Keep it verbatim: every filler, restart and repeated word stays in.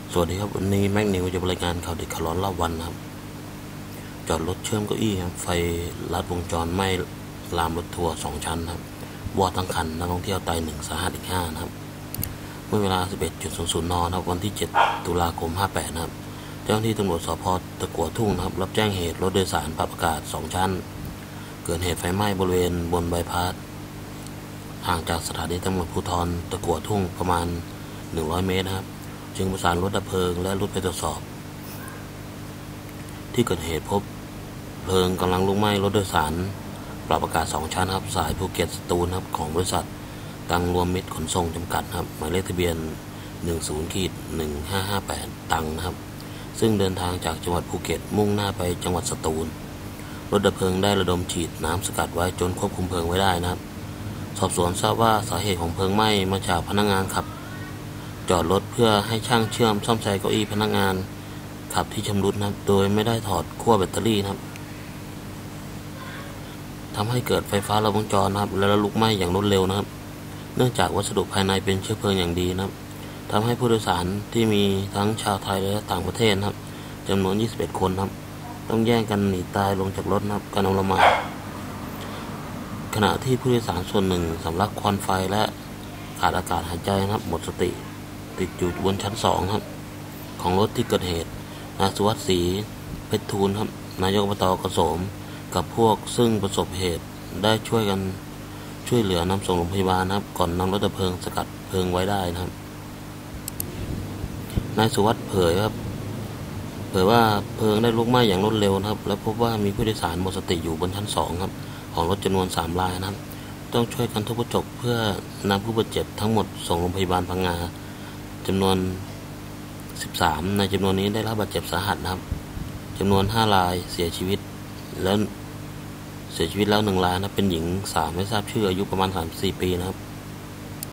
สวัสดีครับวันนี้แม็กนิวจะบรายงานข่าวเด็ดข่าวร้อนรอบวันนะครับจอดรถเชื่อมเก้าอี้ครับไฟลัดวงจรไหม้ลามรถทัวร์สองชั้นครับวอดทั้งคันนักท่องเที่ยวตายหนึ่งสาหัสอีกห้านะครับเมื่อเวลา สิบเอ็ดนาฬิกา นนะครับวันที่เจ็ดตุลาคมห้าแปดนะครับเจ้าหน้าที่ตำรวจสภ.ตะกั่วทุ่งนะครับรับแจ้งเหตุรถโดยสารปรับอากาศสองชั้นเกิดเหตุไฟไหม้บริเวณบนใบพัดห่างจากสถานีตำรวจภูธรตะกั่วทุ่งประมาณหนึ่งร้อยเมตรนะครับจึงประสานรถดับเพลิงและรถไปตรวจสอบที่เกิดเหตุพบเพลิงกำลังลุกไหม้รถโดยสารปรับอากาศสองชั้นครับสายภูเก็ตสตูลครับของบริษัทตังรวมมิตรขนส่งจำกัดครับหมายเลขทะเบียน หนึ่ง ศูนย์ หนึ่ง ห้า ห้า แปด ตังนะครับซึ่งเดินทางจากจังหวัดภูเก็ตมุ่งหน้าไปจังหวัดสตูลรถดับเพลิงได้ระดมฉีดน้ำสกัดไว้จนควบคุมเพลิงไว้ได้นะครับสอบสวนทราบว่าสาเหตุของเพลิงไหม้มาจากพนักงานขับจอดรถเพื่อให้ช่างเชื่อมซ่อมแซมเก้าอี้พนักงานขับที่ชำรุดนะครับโดยไม่ได้ถอดขั้วแบตเตอรี่นะครับทำให้เกิดไฟฟ้าลัดวงจรนะครับและลุกไหม้อย่างรวดเร็วนะครับเนื่องจากวัสดุภายในเป็นเชื้อเพลิงอย่างดีนะครับทำให้ผู้โดยสารที่มีทั้งชาวไทยและต่างประเทศนะครับจำนวนยี่สิบเอ็ดคนนะครับต้องแย่งกันหนีตายลงจากรถนะครับการอลหม่านขณะที่ผู้โดยสารส่วนหนึ่งสำลักควันไฟและขาดอากาศหายใจนะครับหมดสติติดอยู่บนชั้นสองครับของรถที่เกิดเหตุนายสุวัสดิ์ศรีเพชรทูลครับนายกอบต.กระโสมกับพวกซึ่งประสบเหตุได้ช่วยกันช่วยเหลือนำส่งโรงพยาบาลนะครับก่อนนำรถดับเพลิงสกัดเพลิงไว้ได้นะครับนายสุวัสดิ์เผยครับเผยว่าเพลิงได้ลุกไหม้อย่างรวดเร็วนะครับและพบว่ามีผู้โดยสารหมดสติอยู่บนชั้นสองครับของรถจำนวนสามรายนะครับต้องช่วยกันทุบกระจกเพื่อนำผู้บาดเจ็บทั้งหมดส่งโรงพยาบาลพังงาจำนวนสิบสามในจำนวนนี้ได้รับบาดเจ็บสาหัสนะครับจำนวนห้ารายเสียชีวิตแล้วเสียชีวิตแล้วหนึ่งรายนะเป็นหญิงสาวไม่ทราบชื่ออายุประมาณสามสิบสี่ปีนะครับ